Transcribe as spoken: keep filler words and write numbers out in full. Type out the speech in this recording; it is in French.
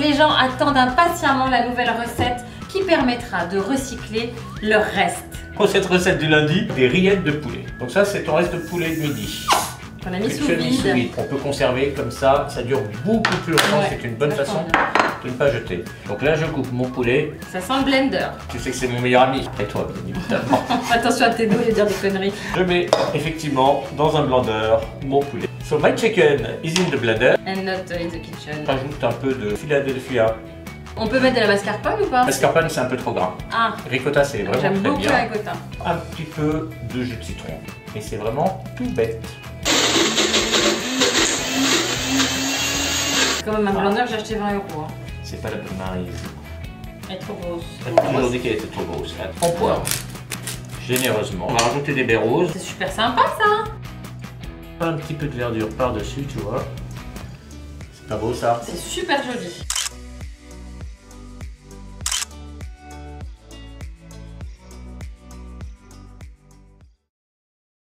les gens attendent impatiemment la nouvelle recette qui permettra de recycler leurs restes. Pour cette recette du lundi, des rillettes de poulet. Donc ça, c'est ton reste de poulet de midi. On a mis sous vide. vide. On peut conserver comme ça, ça dure beaucoup plus longtemps, Ouais, c'est une bonne façon bien. de ne pas jeter. Donc là, je coupe mon poulet. Ça sent le blender. Tu sais que c'est mon meilleur ami. Et toi, bien évidemment. Attention à tes doigts et dire des conneries. Je mets effectivement dans un blender mon poulet. So my chicken is in the blender. And not in the kitchen. Rajoute un peu de Philadelphia. On peut mettre de la mascarpone ou pas? Mascarpone, c'est un peu trop gras. Ah, Ricotta, c'est vraiment j'aime très beaucoup bien. la ricotta. Un petit peu de jus de citron. Et c'est vraiment tout bête. Quand même un blender, j'ai acheté vingt euros. Hein. C'est pas la bonne marise. Elle est trop grosse. Elle a toujours dit qu'elle était trop grosse. On poivre généreusement. On va rajouter des baies roses. C'est super sympa ça. Un petit peu de verdure par-dessus, tu vois. C'est pas beau ça? C'est super joli.